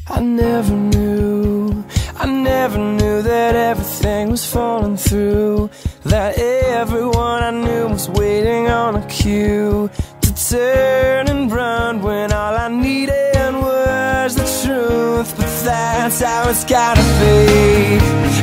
I never knew that everything was falling through, that everyone I knew was waiting on a cue to turn and run when all I needed was the truth. But that's how it's gotta be.